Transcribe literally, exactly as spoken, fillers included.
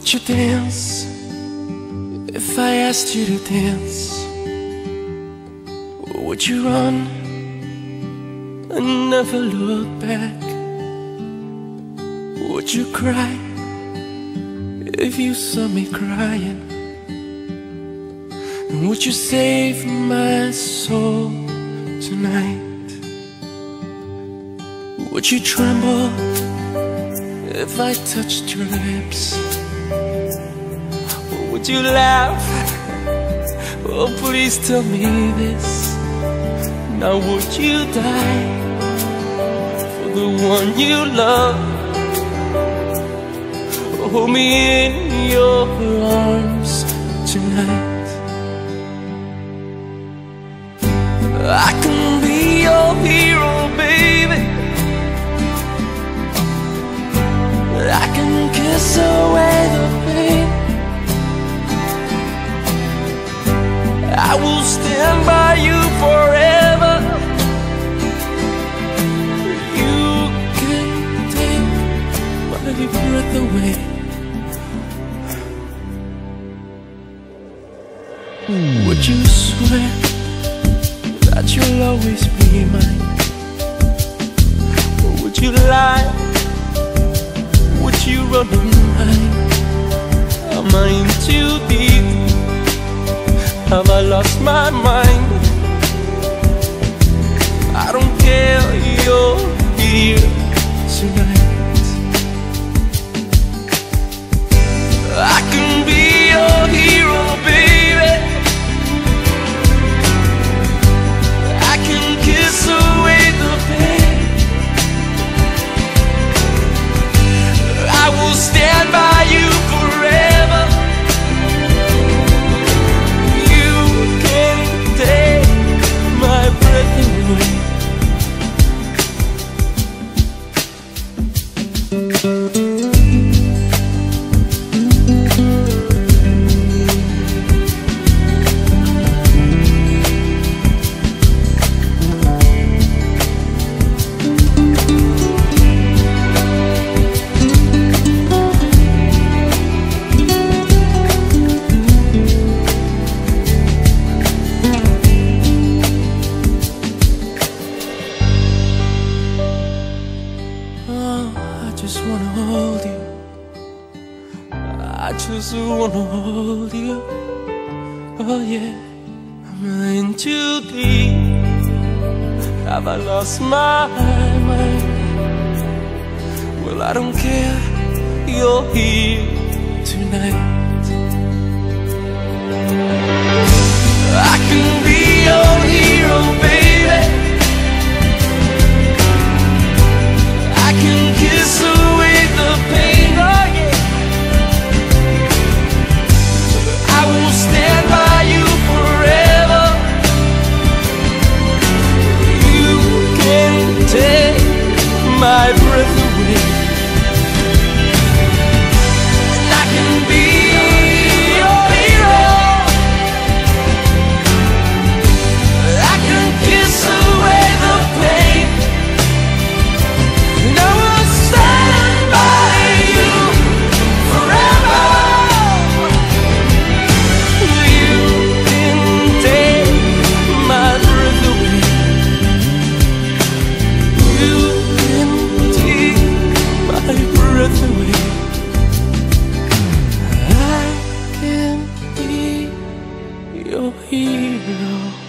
Would you dance if I asked you to dance? Would you run and never look back? Would you cry if you saw me crying? And would you save my soul tonight? Would you tremble if I touched your lips? Or would you laugh? Oh, please tell me this. Now would you die for the one you love? Hold me in your arms tonight. I can be your hero, baby. I can kiss away the pain. I will stand by you forever. You can take my breath away. Would you swear that you'll always be mine? Or would you lie? Would you run and hide? Am I in too deep? Have I lost my mind? I don't care, you're here tonight. I can be your hero, baby. I can kiss away the pain. I will stand by you forever. You can take my breath away. I just wanna hold you. I just wanna hold you. Oh yeah, I'm in too deep. Have I lost my mind? Well, I don't care, you're here tonight. I can be your hero, baby. I can kiss away the pain, oh yeah. I will stand by you forever. You can take my breath away. And I can be your hero. I can kiss away the pain. And I will stand by you forever. You can take my breath away. You can take my breath away. I can be your hero.